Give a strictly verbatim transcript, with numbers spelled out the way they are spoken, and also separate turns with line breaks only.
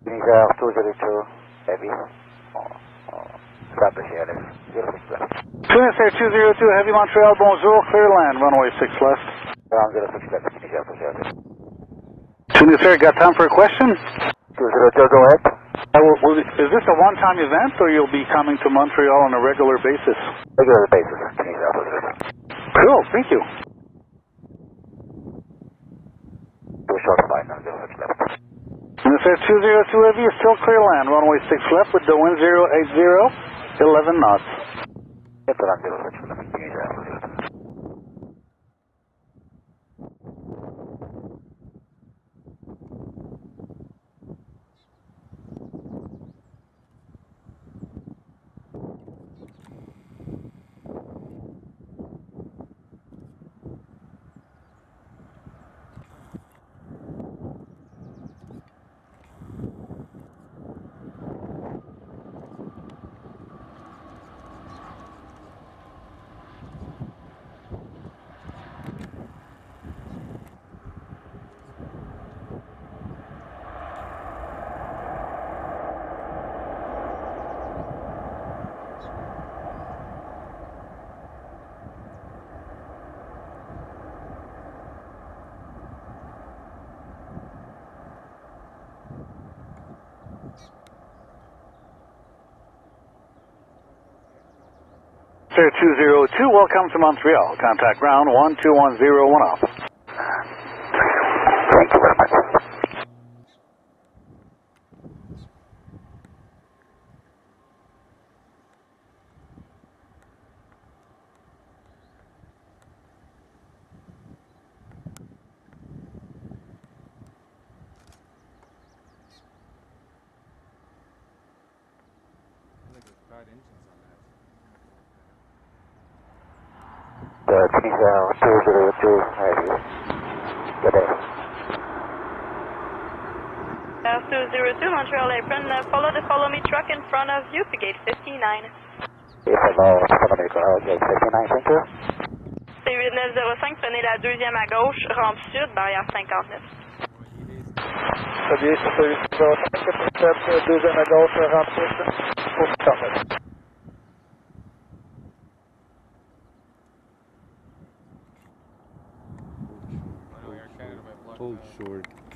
Tunisair two zero two Heavy. Establish Airbus. zero six left.
Tunisair two zero two Heavy Montreal, bonjour, clear land, runway six left.
Ground zero six left, Tunisair two zero two.
Tunisair, got time for a question?
two zero two, go ahead.
Uh, will, will, is this a one-time event, or you'll be coming to Montreal on a regular basis?
Regular basis, Tunisair two zero two.
Cool, thank you.
Two short flight, now zero six left.
Tunisair two zero two Heavy is still clear land, runway six left with the wind zero eight zero, eleven knots.
It's around zero six left, Tunisair two zero two.
Tunisair two zero two, welcome to Montreal. Contact ground one two one zero, one off.
Thank you very much. The Tunisair two zero two Heavy. Good day.
two zero two, Montreal Apron, uh, follow the follow me truck in front of you to gate fifty-nine.
Et follow, follow me, gate fifty-nine, thank you.
C huit neuf zéro cinq, prenez la deuxième à gauche, rampe sud, barrière cinquante-neuf.
Très bien, C huit neuf zéro cinq, quatre-vingt-sept, deuxième à gauche, rampe sud, pour cinquante-neuf.
Hold short.